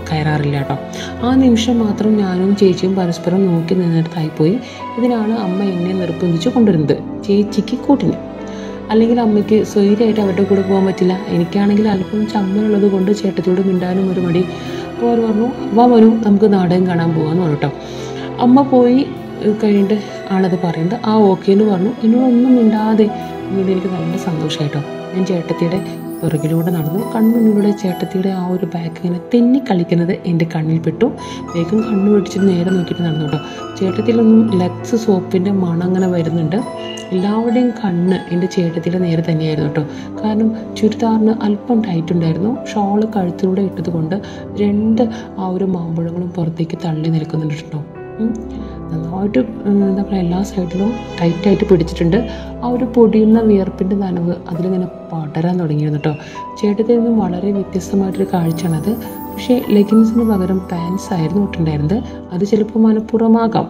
കയറാറില്ല കേട്ടോ. ആ നിമിഷം മാത്രം ഞാനും ചേച്ചിയും പരസ്പരം നോക്കി നിന്നിടത്തായിപ്പോയി. ഇതിനാണ് അമ്മ എന്നെ നിർബന്ധിച്ച് കൊണ്ടുവരുന്നത് ചേച്ചിക്ക് കൂട്ടിന്. അല്ലെങ്കിൽ അമ്മയ്ക്ക് സ്വൈര്യമായിട്ട് അവരുടെ കൂടെ പോകാൻ പറ്റില്ല. എനിക്കാണെങ്കിൽ അല്പം ചമ്മലുള്ളത് കൊണ്ട് ചേട്ടത്തിയോട് മിണ്ടാനും ഒരു മടി. അപ്പോൾ അവർ പറഞ്ഞു വാ വരൂ നമുക്ക് നാടകം കാണാൻ പോകാമെന്ന് പറഞ്ഞു കേട്ടോ. അമ്മ പോയി കഴിഞ്ഞിട്ട് ആണത് പറയുന്നത്. ആ ഓക്കെ എന്ന് പറഞ്ഞു. എന്നോടൊന്നും മിണ്ടാതെ എന്നോട് എനിക്ക് നല്ല സന്തോഷമായിട്ടോ. ഞാൻ ചേട്ടത്തിയുടെ പുറകിലൂടെ നടന്നു. കൺമുന്നിലൂടെ ചേട്ടത്തിയുടെ ആ ഒരു ബാഗ് ഇങ്ങനെ തെന്നി കളിക്കുന്നത് എൻ്റെ കണ്ണിൽ പെട്ടു. വേഗം കണ്ണു പിടിച്ചിട്ട് നേരെ നോക്കിയിട്ട് നടന്നു കേട്ടോ. ചേട്ടത്തിയിലൊന്നും ലക്സ് സോപ്പിൻ്റെ മണം അങ്ങനെ വരുന്നുണ്ട്. എല്ലാവരുടെയും കണ്ണ് എൻ്റെ ചേട്ടത്തിയുടെ നേരെ തന്നെയായിരുന്നു കേട്ടോ. കാരണം ചുരിദാറിന് അല്പം ടൈറ്റ് ഉണ്ടായിരുന്നു. ഷോള് കഴുത്തിലൂടെ ഇട്ടത് കൊണ്ട് രണ്ട് ആ ഒരു മാമ്പഴങ്ങളും പുറത്തേക്ക് തള്ളി നിൽക്കുന്നുണ്ട് കേട്ടോ. നന്നായിട്ട് എന്താ പറയുക എല്ലാ സൈഡിലും ടൈറ്റായിട്ട് പിടിച്ചിട്ടുണ്ട്. ആ ഒരു പൊടിയുന്ന വിയർപ്പിൻ്റെ നനവ് അതിലിങ്ങനെ പടരാൻ തുടങ്ങിയിരുന്നു കേട്ടോ. ചേട്ടത്തിൽ നിന്നും വളരെ വ്യത്യസ്തമായിട്ടൊരു കാഴ്ചയാണത്. പക്ഷേ ലെഗിൻസിന് പകരം പാൻസ് ആയിരുന്നു ഇട്ടുണ്ടായിരുന്നത്. അത് ചിലപ്പോൾ മനഃപൂർവ്വമാകാം.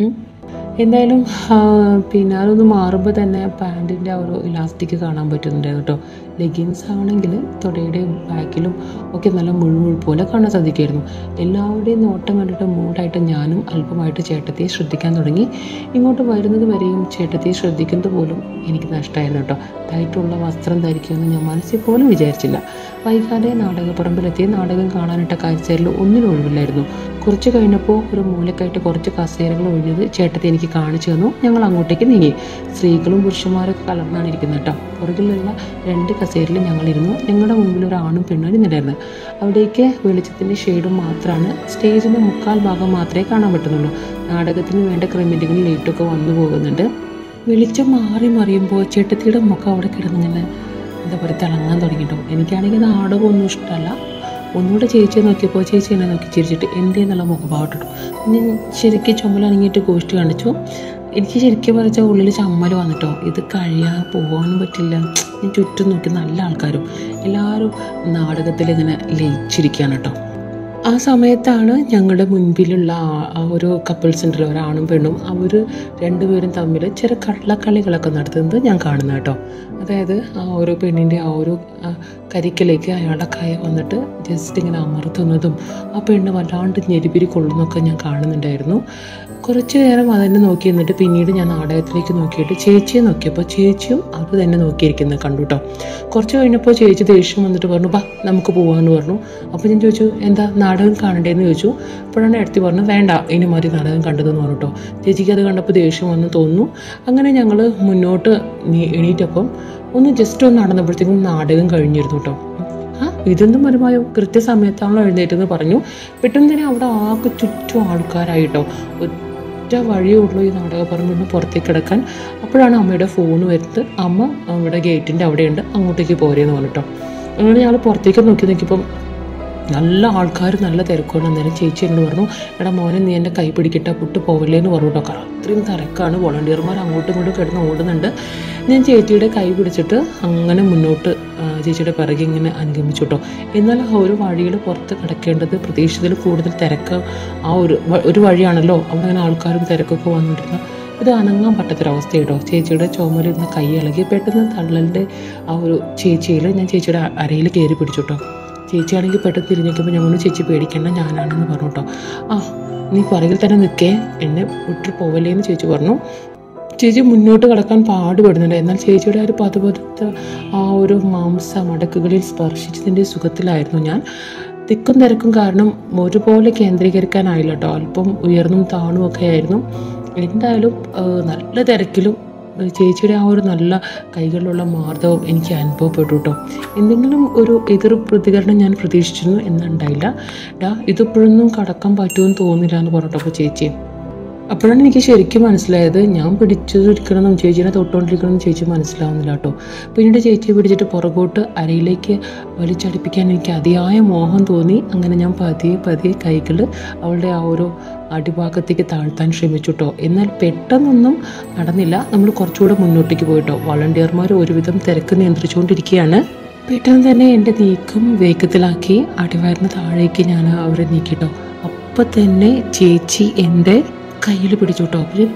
എന്തായാലും പിന്നെ അതൊന്ന് മാറുമ്പോൾ തന്നെ പാൻറ്റിൻ്റെ ആ ഒരു ഇലാസ്റ്റിക് കാണാൻ പറ്റുന്നുണ്ടായിരുന്നു കേട്ടോ. ലെഗിൻസ് ആണെങ്കിൽ തുടയുടെ ബാക്കിലും ഒക്കെ നല്ല മുഴുമുഴു പോലെ കാണാൻ സാധിക്കുമായിരുന്നു. എല്ലാവരുടെയും നോട്ടം കണ്ടിട്ട് മൂടായിട്ട് ഞാനും അല്പമായിട്ട് ചേട്ടത്തിയെ ശ്രദ്ധിക്കാൻ തുടങ്ങി. ഇങ്ങോട്ട് വരുന്നത് വരെയും ചേട്ടത്തിയെ ശ്രദ്ധിക്കുന്നത് പോലും എനിക്ക് നഷ്ടമായിരുന്നു കേട്ടോ. ടൈറ്റുള്ള വസ്ത്രം ധരിക്കുമെന്ന് ഞാൻ മനസ്സിൽ പോലും വിചാരിച്ചില്ല. വൈകാതെ നാടകപ്പറമ്പിലെത്തി. നാടകം കാണാനിട്ട കാഴ്ചയിൽ ഒന്നിനും ഒഴിവില്ലായിരുന്നു. കുറച്ച് കഴിഞ്ഞപ്പോൾ ഒരു മൂലക്കായിട്ട് കുറച്ച് കസേരകൾ ഒഴിഞ്ഞത് ചേട്ടത്തി എനിക്ക് കാണിച്ചു തന്നു. ഞങ്ങൾ അങ്ങോട്ടേക്ക് നീങ്ങി. സ്ത്രീകളും പുരുഷന്മാരൊക്കെ കലർന്നാണ് ഇരിക്കുന്നത് കേട്ടോ. പുറകിലുള്ള 2 കസേരയിൽ ഞങ്ങളിരുന്നു. ഞങ്ങളുടെ മുമ്പിൽ ഒരു ആണും പെണ്ണും ഇരുന്നിട്ടായിരുന്നു. അവിടേക്ക് വെളിച്ചത്തിൻ്റെ ഷെയ്ഡും മാത്രമാണ്. സ്റ്റേജിൻ്റെ 3/4 ഭാഗം മാത്രമേ കാണാൻ പറ്റുന്നുള്ളൂ. നാടകത്തിന് വേണ്ട ക്രമീകരണങ്ങൾ ലൈറ്റൊക്കെ വന്നു പോകുന്നുണ്ട്. വെളിച്ചം മാറി മറിയുമ്പോൾ ചേട്ടത്തിയുടെ മുഖം അവിടെ കിടന്നിങ്ങനെ എന്താ പറയുക തിളങ്ങാൻ തുടങ്ങിയിട്ടു. എനിക്കാണെങ്കിൽ നാടകമൊന്നും ഇഷ്ടമല്ല. ഒന്നുകൂടെ ചേച്ചിയെ നോക്കിയപ്പോൾ ചേച്ചി എന്നെ നോക്കി ചിരിച്ചിട്ട് എൻ്റെ എന്നുള്ള മുഖഭാവട്ടിട്ടു. ഞാൻ ശരിക്കും ചുമലണങ്ങിയിട്ട് ഗോഷ്ടി കാണിച്ചു. എനിക്ക് ശരിക്കും പറഞ്ഞാൽ ഉള്ളിൽ ചമ്മൽ വന്നിട്ടോ. ഇത് കഴിയാൻ പോകാനും പറ്റില്ല. ഞാൻ ചുറ്റും നോക്കി നല്ല ആൾക്കാരും എല്ലാവരും നാടകത്തിൽ ഇങ്ങനെ ലയിച്ചിരിക്കുകയാണ് കേട്ടോ. ആ സമയത്താണ് ഞങ്ങളുടെ മുൻപിലുള്ള ആ ഒരു കപ്പിൾസ് ഉണ്ടല്ലോ, ഒരാണും പെണ്ണും, അവർ രണ്ടുപേരും തമ്മിൽ ചില കള്ളക്കളികളൊക്കെ നടത്തുന്നത് ഞാൻ കാണുന്നത് കേട്ടോ. അതായത് ആ ഒരു പെണ്ണിൻ്റെ ആ ഒരു കരിക്കിലേക്ക് അയാളുടെ കൈ വന്നിട്ട് ജസ്റ്റ് ഇങ്ങനെ അമർത്തുന്നതും ആ പെണ്ണ് വല്ലാണ്ട് ഞെരിപിരി കൊള്ളുന്നതൊക്കെ ഞാൻ കാണുന്നുണ്ടായിരുന്നു. കുറച്ച് നേരം അതെന്നെ നോക്കി നിന്നിട്ട് പിന്നീട് ഞാൻ നാടകത്തിലേക്ക് നോക്കിയിട്ട് ചേച്ചിയെ നോക്കിയപ്പോൾ ചേച്ചിയും അത് തന്നെ നോക്കിയിരിക്കുന്നത് കണ്ടു കേട്ടോ. കുറച്ച് കഴിഞ്ഞപ്പോൾ ചേച്ചി ദേഷ്യം വന്നിട്ട് പറഞ്ഞു ബാ നമുക്ക് പോകാമെന്ന് പറഞ്ഞു. അപ്പോൾ ഞാൻ ചോദിച്ചു എന്താ നാടകം കാണണ്ടേന്ന് ചോദിച്ചു. അപ്പോഴാണ് എടുത്തി പറഞ്ഞു വേണ്ട ഇനി മതി നാടകം കണ്ടതെന്ന് പറഞ്ഞു കേട്ടോ. ചേച്ചിക്ക് അത് കണ്ടപ്പോൾ ദേഷ്യം വന്ന് തോന്നുന്നു. അങ്ങനെ ഞങ്ങൾ മുന്നോട്ട് എണീറ്റപ്പം ജസ്റ്റ് ഒന്ന് നടന്നപ്പോഴത്തേക്കും നാടകം കഴിഞ്ഞിരുന്നു കേട്ടോ. ഇതൊന്നും വരുമായോ കൃത്യസമയത്താണല്ലോ എഴുന്നേറ്റെന്ന് പറഞ്ഞു. പെട്ടെന്ന് തന്നെ അവിടെ ആകെ ചുറ്റും ആൾക്കാരായിട്ടോ. ഒറ്റ വഴിയേ ഉള്ളൂ ഈ നാടകപ്പറമ്പിൽ നിന്ന് പുറത്തേക്ക് കിടക്കാൻ. അപ്പോഴാണ് അമ്മയുടെ ഫോൺ വരുന്നത്. അമ്മ അവിടെ ഗേറ്റിൻ്റെ അവിടെയുണ്ട്, അങ്ങോട്ടേക്ക് പോരേന്ന് പറഞ്ഞിട്ടോ. അങ്ങനെ ഞങ്ങൾ പുറത്തേക്ക് നോക്കിയപ്പം നല്ല ആൾക്കാർ, നല്ല തിരക്കാണ്. അന്നേരം ചേച്ചി എന്നോട് പറഞ്ഞു എടാ മോനെ നീ എൻ്റെ കൈ പിടിക്കട്ടെ പുട്ട് പോവല്ലേന്ന് പറഞ്ഞു കേട്ടോ. കാരണം അത്രയും തിരക്കാണ്. വോളണ്ടിയർമാർ അങ്ങോട്ടും ഇങ്ങോട്ടും കിടന്ന് ഓടുന്നുണ്ട്. ഞാൻ ചേച്ചിയുടെ കൈ പിടിച്ചിട്ട് അങ്ങനെ മുന്നോട്ട് ചേച്ചിയുടെ പിറകെ ഇങ്ങനെ അനുഗമിച്ചു കേട്ടോ. എന്നാൽ ഒരു വഴിയിൽ പുറത്ത് കിടക്കേണ്ടത് പ്രതീക്ഷിച്ചതിൽ കൂടുതൽ തിരക്ക് ആ ഒരു വഴിയാണല്ലോ. അവിടെ അങ്ങനെ ആൾക്കാരും തിരക്കൊക്കെ വന്നിരുന്നു. ഇത് അനങ്ങാൻ പറ്റാത്തൊരവസ്ഥ കേട്ടോ. ചേച്ചിയുടെ ചുമലിരുന്ന കൈ ഇളകി പെട്ടെന്ന് തള്ളലിൻ്റെ ആ ഒരു ചേച്ചിയിൽ ഞാൻ ചേച്ചിയുടെ അരയിൽ കയറി പിടിച്ചു കേട്ടോ. ചേച്ചിയാണെങ്കിൽ പെട്ടെന്ന് തിരിഞ്ഞേക്കുമ്പോൾ ഞങ്ങൾ ചേച്ചി പേടിക്കേണ്ട ഞാനാണെന്ന് പറഞ്ഞു കേട്ടോ. നീ പുറകിൽ തന്നെ നിൽക്കേ, എന്നെ വിട്ട് പോവല്ലേന്ന് ചേച്ചി പറഞ്ഞു. ചേച്ചി മുന്നോട്ട് കടക്കാൻ പാടുപെടുന്നുണ്ട്. എന്നാൽ ചേച്ചിയുടെ ഒരു പതുപതുത്ത ആ ഒരു മാംസ മടക്കുകളിൽ സ്പർശിച്ചതിൻ്റെ സുഖത്തിലായിരുന്നു ഞാൻ. തിക്കും തിരക്കും കാരണം ഒരുപോലെ കേന്ദ്രീകരിക്കാനായില്ല കേട്ടോ. അല്പം ഉയർന്നും താണും ഒക്കെ ആയിരുന്നു. എന്തായാലും നല്ല തിരക്കിലും ചേച്ചിയുടെ ആ ഒരു നല്ല കൈകളിലുള്ള മാർദ്ദവം എനിക്ക് അനുഭവപ്പെട്ടു കേട്ടോ. എന്തെങ്കിലും ഒരു എതിർ പ്രതികരണം ഞാൻ പ്രതീക്ഷിച്ചിരുന്നു എന്നുണ്ടായില്ല. ഇതിപ്പോഴൊന്നും കടക്കാൻ പറ്റുമെന്ന് തോന്നില്ല എന്ന് പറഞ്ഞിട്ടോ. അപ്പോൾ ചേച്ചി അപ്പോഴാണ് എനിക്ക് ശരിക്കും മനസ്സിലായത് ഞാൻ പിടിച്ചിരിക്കണമെന്നും ചേച്ചീനെ തൊട്ടുകൊണ്ടിരിക്കണമെന്നും ചേച്ചി മനസ്സിലാവുന്നില്ല കേട്ടോ. പിന്നീട് ചേച്ചിയെ പിടിച്ചിട്ട് പുറകോട്ട് അരയിലേക്ക് വലിച്ചടിപ്പിക്കാൻ എനിക്ക് അതിയായ മോഹം തോന്നി. അങ്ങനെ ഞാൻ പതിയെ കൈകൾ അവളുടെ ആ ഒരു അടിഭാഗത്തേക്ക് താഴ്ത്താൻ ശ്രമിച്ചു കേട്ടോ. എന്നാൽ പെട്ടെന്നൊന്നും നടന്നില്ല. നമ്മൾ കുറച്ചുകൂടെ മുന്നോട്ടേക്ക് പോയിട്ടോ. വോളണ്ടിയർമാർ ഒരുവിധം തിരക്ക് നിയന്ത്രിച്ചുകൊണ്ടിരിക്കുകയാണ്. പെട്ടെന്ന് തന്നെ എൻ്റെ നീക്കം വേഗത്തിലാക്കി അടിവയറിന് താഴേക്ക് ഞാൻ അവരെ നീക്കിട്ടോ. അപ്പം തന്നെ ചേച്ചി എൻ്റെ കയ്യിൽ പിടിച്ചു കേട്ടോ. അപ്പോൾ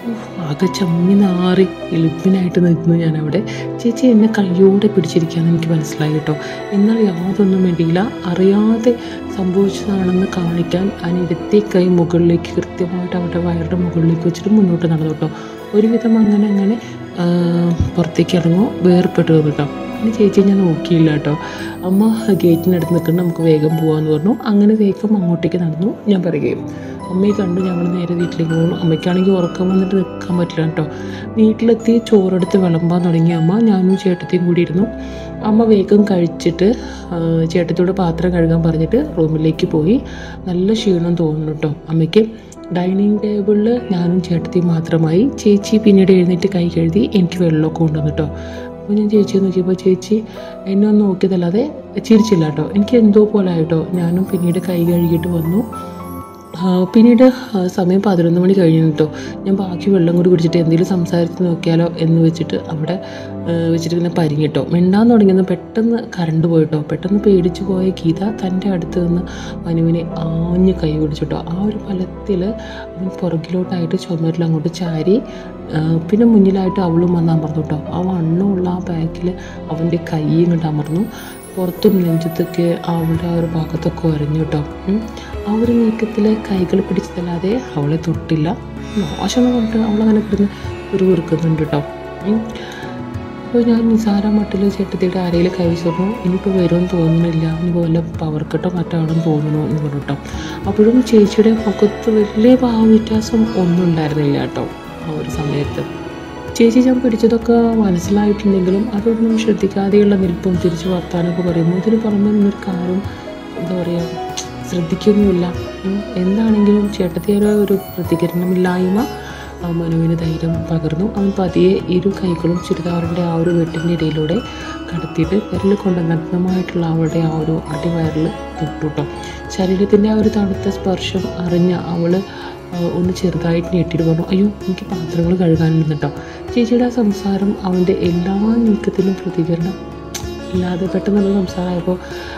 ആകെ ചമ്മി നാറി എളുപ്പിനായിട്ട് നിൽക്കുന്നു ഞാനവിടെ. ചേച്ചി എന്നെ കയ്യോടെ പിടിച്ചിരിക്കുകയെന്ന് എനിക്ക് മനസ്സിലായി കേട്ടോ. എന്നാൽ യാതൊന്നും വേണ്ടിയില്ല, അറിയാതെ സംഭവിച്ചതാണെന്ന് കാണിക്കാൻ അനിരുത്തി കൈ മുകളിലേക്ക് കൃത്യമായിട്ട് അവരുടെ വയറുടെ മുകളിലേക്ക് വെച്ചിട്ട് മുന്നോട്ട് നടന്നു കേട്ടോ. ഒരുവിധം അങ്ങനെ പുറത്തേക്ക് ഇറങ്ങുമോ വേർപെട്ടു കേട്ടോ. പിന്നെ ചേച്ചി ഞാൻ നോക്കിയില്ല കേട്ടോ. അമ്മ ഗേറ്റിനടുത്ത് നിൽക്കണം, നമുക്ക് വേഗം പോകാമെന്ന് പറഞ്ഞു. അങ്ങനെ വേഗം അങ്ങോട്ടേക്ക് നടന്നു. ഞാൻ പറയുകയും അമ്മയെ കണ്ടു. ഞങ്ങൾ നേരെ വീട്ടിലേക്ക് പോകുന്നു. അമ്മയ്ക്കാണെങ്കിൽ ഉറക്കം വന്നിട്ട് നിൽക്കാൻ പറ്റില്ല കേട്ടോ. വീട്ടിലെത്തി ചോറെടുത്ത് വിളമ്പാൻ തുടങ്ങിയ അമ്മ, ഞാനും ചേട്ടത്തിയും കൂടി ഇരുന്നു. അമ്മ വേഗം കഴിച്ചിട്ട് ചേട്ടത്തിയോട് പാത്രം കഴുകാൻ പറഞ്ഞിട്ട് റൂമിലേക്ക് പോയി. നല്ല ക്ഷീണം തോന്നുന്നു കേട്ടോ അമ്മയ്ക്ക്. ഡൈനിങ് ടേബിളിൽ ഞാനും ചേട്ടത്തിയും മാത്രമായി. ചേച്ചി പിന്നീട് എഴുന്നേറ്റ് കൈ കഴുകി എനിക്ക് വെള്ളമൊക്കെ കൊണ്ടുവന്നു കേട്ടോ. അപ്പോൾ ഞാൻ ചേച്ചിയെ നോക്കിയപ്പോൾ ചേച്ചി എന്നെ ഒന്ന് നോക്കിയതല്ലാതെ ചിരിച്ചില്ല കേട്ടോ. എനിക്ക് എന്തോ പോലെ ആയിട്ടോ. ഞാനും പിന്നീട് കൈ കഴുകിയിട്ട് വന്നു. പിന്നീട് സമയം 11 മണി കഴിഞ്ഞു കേട്ടോ. ഞാൻ ബാക്കി വെള്ളം കൂടി കുടിച്ചിട്ട് എന്തെങ്കിലും സംസാരിച്ച് നോക്കിയാലോ എന്ന് വെച്ചിട്ട് അവിടെ വെച്ചിട്ട് ഇങ്ങനെ പരിങ്ങിട്ടോ. മിണ്ടാൻ തുടങ്ങിയെന്ന് പെട്ടെന്ന് കറണ്ട് പോയിട്ടോ. പെട്ടെന്ന് പേടിച്ചു പോയ ഗീത തൻ്റെ അടുത്ത് നിന്ന് മനുവിനെ ആഞ്ഞ് കൈ പിടിച്ചിട്ടോ. ആ ഒരു ഫലത്തിൽ അവൻ പുറകിലോട്ടായിട്ട് ചുമരിൽ അങ്ങോട്ട് ചാരി. പിന്നെ മുന്നിലായിട്ട് അവളും വന്ന് അമർന്നു കേട്ടോ. ആ വണ്ണമുള്ള ആ ബാക്കിൽ അവൻ്റെ കൈയും കൊണ്ട് അമർന്നു. പുറത്തും നെഞ്ചത്തൊക്കെ അവളുടെ ആ ഒരു ഭാഗത്തൊക്കെ ഉരഞ്ഞു കേട്ടോ. ആ ഒരു നീക്കത്തിൽ കൈകൾ പിടിച്ചതല്ലാതെ അവളെ തൊട്ടില്ല. മോശം കൊണ്ട് അവളങ്ങനെ കിടന്ന് ഒരു കുറുക്കുന്നുണ്ട് കേട്ടോ. അപ്പോൾ ഞാൻ നിസാര മട്ടിൽ ചേട്ടത്തിയുടെ അരയിൽ കൈ വെച്ചപ്പോൾ ഇനിയിപ്പോൾ വരുമെന്ന് തോന്നുന്നില്ല, ഇനി വല്ല പവർ കട്ടോ മറ്റാണെന്ന് തോന്നുന്നു എന്ന് പറഞ്ഞു കേട്ടോ. അപ്പോഴും ചേച്ചിയുടെ മുഖത്ത് വലിയ ഭാവവ്യത്യാസം ഒന്നും ഉണ്ടായിരുന്നില്ല കേട്ടോ. ആ ഒരു സമയത്ത് ചേച്ചി ഞാൻ പിടിച്ചതൊക്കെ മനസ്സിലായിട്ടുണ്ടെങ്കിലും അതൊന്നും ശ്രദ്ധിക്കാതെയുള്ള നിൽപ്പും തിരിച്ച് വർത്താനമൊക്കെ പറയുമ്പോൾ ഇതിന് പുറമെ നിന്നൊരു കാര്യം എന്താ പറയുക ശ്രദ്ധിക്കുന്നുമില്ല. എന്താണെങ്കിലും ചേട്ടത്തിയുടെ ഒരു പ്രതികരണമില്ലായ്മ മനുവിന് ധൈര്യം പകർന്നു. അവൻ പതിയെ ഇരു കൈകളും ചുരിദാറിൻ്റെ ആ ഒരു വെട്ടിൻ്റെ ഇടയിലൂടെ കടത്തിയിട്ട് വിരൽ കൊണ്ട് നഗ്നമായിട്ടുള്ള അവളുടെ ആ ഒരു അടിവയറിൽ തൊട്ടുട്ടോ. ശരീരത്തിൻ്റെ ആ ഒരു തണുത്ത സ്പർശം അറിഞ്ഞ അവൾ ഒന്ന് ചെറുതായിട്ട് ഞെട്ടിയിട്ട് പറഞ്ഞു, അയ്യോ എനിക്ക് പാത്രങ്ങൾ കഴുകാനുണ്ട് കേട്ടോ. ചേച്ചിയുടെ ആ സംസാരം അവൻ്റെ എല്ലാ നീക്കത്തിലും പ്രതികരണം ഇല്ലാതെ പെട്ടെന്നുള്ള സംസാരമായപ്പോൾ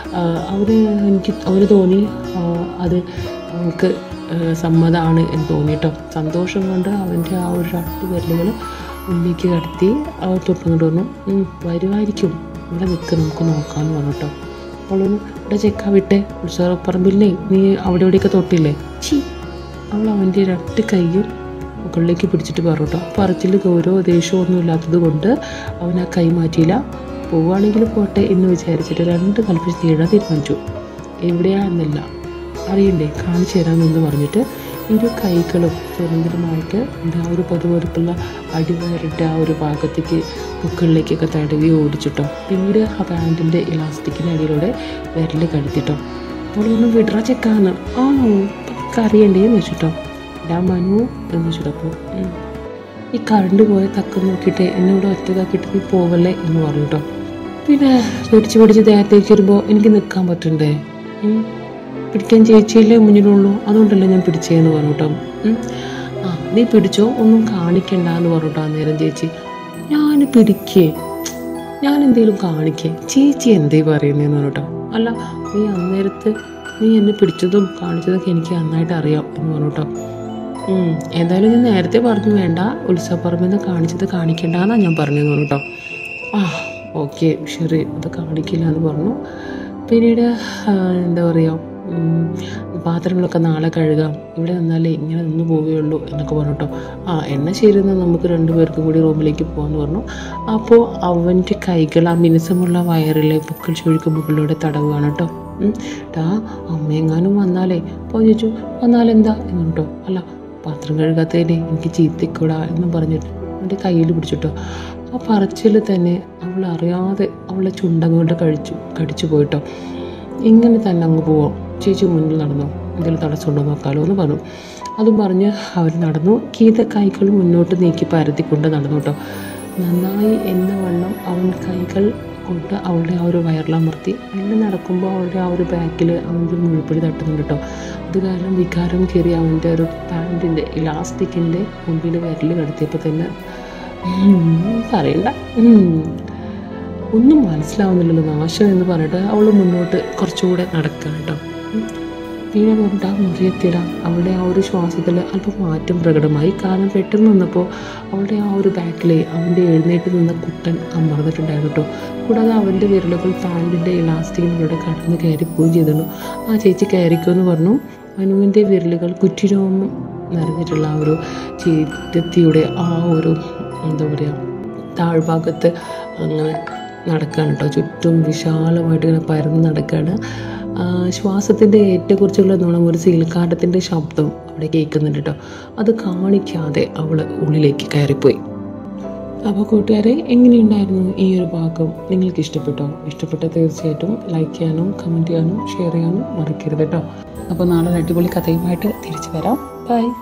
അവന് തോന്നി അത് അവൾക്ക് സമ്മതമാണ് എന്ന് തോന്നി കേട്ടോ. സന്തോഷം കൊണ്ട് അവൻ്റെ ആ ഒരു 2 വിരലുകൾ മുന്നിലേക്ക് കടത്തി അവൾ തൊട്ടുകൊണ്ട് പറഞ്ഞു, വരുമായിരിക്കും, ഇവിടെ നിൽക്കുക, നമുക്ക് നോക്കാമെന്ന് പറഞ്ഞു കേട്ടോ. അവളൊന്ന് ഇവിടെ ചെക്കാ വിട്ടെ, ഉത്സവപ്പറമ്പില്ലേ, നീ അവിടെ ഇവിടെയൊക്കെ തൊട്ടില്ലേ. അവൾ അവൻ്റെ 2 കൈയും മുകളിലേക്ക് പിടിച്ചിട്ട് പറഞ്ഞു കേട്ടോ. പറച്ചിൽ ഗൗരവ ദേഷ്യമൊന്നും ഇല്ലാത്തത് കൊണ്ട് അവൻ ആ കൈ മാറ്റിയില്ല. പോവുകയാണെങ്കിൽ പോട്ടെ എന്ന് വിചാരിച്ചിട്ട് 2 കൽപ്പിച്ച് തീരാൻ തീരുമാനിച്ചു. എവിടെയാണെന്നില്ല അറിയണ്ടേ, കാണിച്ചു തരാമെന്ന് പറഞ്ഞിട്ട് ഇരു കൈകളും സ്വതന്ത്രമായിട്ട് ആ ഒരു പതുപൊരുപ്പുള്ള അടിവയറിൻ്റെ ആ ഒരു ഭാഗത്തേക്ക് മുകളിലേക്കൊക്കെ തടവി ഓടിച്ചിട്ടോ. പിന്നീട് ആ പാൻറ്റിൻ്റെ ഇലാസ്റ്റിക്കിൻ്റെ അടിയിലൂടെ വിരൽ കഴുത്തിട്ടോ. അവളൊന്നും വിടറ ചെക്കാന്ന് ആണോ അറിയണ്ടേന്ന് വെച്ചിട്ടോ. ഇടാ മനു എന്ന് വെച്ചിട്ടപ്പോൾ ഈ കറണ്ട് പോയ തക്കം നോക്കിയിട്ട് എന്നോട് ഒറ്റതാക്കിയിട്ട് നീ പോവല്ലേ എന്ന് പറഞ്ഞു കേട്ടോ. പിന്നെ പിടിച്ച് ദേഹത്തേക്ക് വരുമ്പോൾ എനിക്ക് നിൽക്കാൻ പറ്റണ്ടേ, പിടിക്കാൻ ചേച്ചിയില്ലേ മുന്നിലുള്ളൂ, അതുകൊണ്ടല്ലേ ഞാൻ പിടിച്ചേന്ന് പറഞ്ഞു കേട്ടോ. നീ പിടിച്ചോ, ഒന്നും കാണിക്കണ്ട എന്ന് പറഞ്ഞിട്ടോ. അന്നേരം ചേച്ചി ഞാൻ പിടിക്കേ, ഞാൻ എന്തെങ്കിലും കാണിക്കേ, ചേച്ചി എന്തേ പറയുന്നതെന്ന് പറഞ്ഞിട്ടോ. അല്ല നീ അന്നേരത്ത് നീ എന്നെ പിടിച്ചതും കാണിച്ചതൊക്കെ എനിക്ക് നന്നായിട്ട് അറിയാം എന്ന് പറഞ്ഞു കേട്ടോ. എന്തായാലും ഞാൻ നേരത്തെ പറഞ്ഞു വേണ്ട, ഉത്സവപ്പറമ്പിൽ നിന്ന് കാണിച്ചത് കാണിക്കേണ്ടെന്നാണ് ഞാൻ പറഞ്ഞതെന്ന് പറഞ്ഞു കേട്ടോ. ഓക്കെ ശരി, അത് കാണിക്കില്ല എന്ന് പറഞ്ഞു. പിന്നീട് എന്താ പറയുക, പാത്രങ്ങളൊക്കെ നാളെ കഴുകാം, ഇവിടെ നിന്നാലേ ഇങ്ങനെ നിന്ന് പോവുകയുള്ളൂ എന്നൊക്കെ പറഞ്ഞു കേട്ടോ. എന്നാൽ ശരി, എന്നാൽ നമുക്ക് 2 പേർക്കും കൂടി റൂമിലേക്ക് പോകാമെന്ന് പറഞ്ഞു. അപ്പോൾ അവൻ്റെ കൈകൾ ആ മിനുസമുള്ള വയറിലെ പൊക്കിൾ ചുഴിക്ക് മുകളിലൂടെ തടവുകയാണ് കേട്ടോ. അമ്മയെങ്ങാനും വന്നാലേ അപ്പോൾ ചോദിച്ചു, വന്നാലെന്താ എന്ന് കേട്ടോ. അല്ല പാത്രം കഴുകാത്തതിനെ എനിക്ക് ചീത്തക്കൂടാ എന്നും പറഞ്ഞിട്ട് അവൻ്റെ കയ്യിൽ പിടിച്ചിട്ടോ. ആ പറച്ചിൽ തന്നെ അവൾ അറിയാതെ അവളെ ചുണ്ടങ്ങോട്ട് കടിച്ചു പോയിട്ടോ. ഇങ്ങനെ തന്നെ അങ്ങ് പോവാം, ചേച്ചി മുന്നിൽ നടന്നു, എന്തെങ്കിലും തടസ്സമുണ്ടോ നോക്കാലോ എന്ന് പറഞ്ഞു. അതും പറഞ്ഞ് അവർ നടന്നു. കൈകൾ മുന്നോട്ട് നീക്കി പരത്തിക്കൊണ്ട് നടന്നു കേട്ടോ. നന്നായി എന്ന വണ്ണം അവൻ കൈകൾ കൊണ്ട് അവളുടെ ആ ഒരു വയറിലമർത്തി. എല്ലാം നടക്കുമ്പോൾ അവളുടെ ആ ഒരു ബാക്കിൽ അവൻ്റെ മുഴുപ്പിടി തട്ടുന്നുണ്ട് കേട്ടോ. അത് കാരണം വികാരം കയറി അവൻ്റെ ഒരു പാൻറ്റിൻ്റെ ഇലാസ്റ്റിക്കിൻ്റെ മുമ്പിൽ വിരൽ കടത്തിയപ്പോൾ തന്നെ പറയണ്ട, ഒന്നും മനസ്സിലാവുന്നില്ലല്ലോ നാശം എന്ന് പറഞ്ഞിട്ട് അവൾ മുന്നോട്ട് കുറച്ചുകൂടെ നടക്കുക കേട്ടോ. മീന പറഞ്ഞിട്ട് ആ മുറിയെത്തിയിടാം. അവളുടെ ആ ഒരു ശ്വാസത്തിൽ അല്പം മാറ്റം പ്രകടമായി. കാരണം പെട്ടെന്ന് നിന്നപ്പോൾ അവളുടെ ആ ഒരു ബാക്കിൽ അവൻ്റെ എഴുന്നേറ്റ് നിന്ന കുട്ടൻ അമർന്നിട്ടുണ്ടായിരുന്നു കേട്ടോ. കൂടാതെ അവൻ്റെ വിരലുകൾ പാൻറ്റിൻ്റെ ഇലാസ്റ്റിക്കിലൂടെ കടന്ന് കയറിപ്പോവുകയും ചെയ്തിരുന്നു. ആ ചേച്ചി കയറിക്കുമെന്ന് പറഞ്ഞു. അനുവിൻ്റെ വിരലുകൾ കുറ്റിരോമം നിറഞ്ഞിട്ടുള്ള ആ ഒരു ചേറ്റത്തിയുടെ ആ ഒരു എന്താ പറയുക താഴ്ഭാഗത്ത് അങ്ങനെ നടക്കുകയാണ് കേട്ടോ. ചുറ്റും വിശാലമായിട്ട് ഇങ്ങനെ പരന്ന് നടക്കുകയാണ്. ശ്വാസത്തിൻ്റെ ഏറ്റക്കുറിച്ചുള്ള നുണം ഒരു സീൽക്കാട്ടത്തിൻ്റെ ശബ്ദം അവിടെ കേൾക്കുന്നുണ്ട് കേട്ടോ. അത് കാണിക്കാതെ അവൾ ഉള്ളിലേക്ക് കയറിപ്പോയി. അപ്പോൾ കൂട്ടുകാരെ, എങ്ങനെയുണ്ടായിരുന്നു ഈ ഒരു ഭാഗം? നിങ്ങൾക്ക് ഇഷ്ടപ്പെട്ടോ? ഇഷ്ടപ്പെട്ടാൽ തീർച്ചയായിട്ടും ലൈക്ക് ചെയ്യാനും കമൻറ്റ് ചെയ്യാനും ഷെയർ ചെയ്യാനും മറക്കരുത് കേട്ടോ. അപ്പോൾ നാളെ അടിപൊളി കഥയുമായിട്ട് തിരിച്ചു വരാം. ബൈ.